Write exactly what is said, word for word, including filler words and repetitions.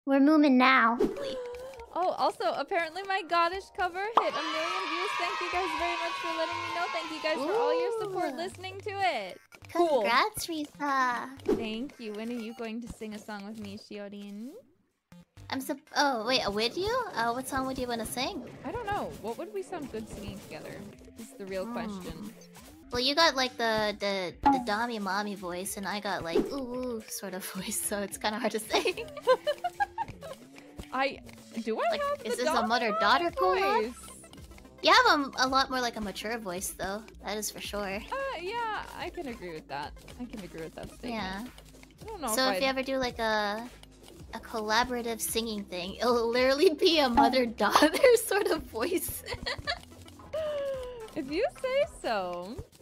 We're moving now. Oh, also, apparently my Goddish cover hit a million views. Thank you guys very much for letting me know. Thank you guys Ooh. for all your support listening to it. Congrats, cool. Risa. Thank you. When are you going to sing a song with me, Shiori? I'm sup- Oh, wait, with you? Uh, what song would you want to sing? I don't know. What would we sound good singing together? This is the real mm. question. Well, you got like the the the dommy mommy voice, and I got like ooh, ooh sort of voice, so it's kind of hard to say. I do I like, have is the this a mother-daughter voice? You have a, a lot more like a mature voice, though. That is for sure. Uh, yeah, I can agree with that. I can agree with that statement. Yeah. I don't know. So if, if you ever do like a a collaborative singing thing, it'll literally be a mother-daughter sort of voice. If you say so.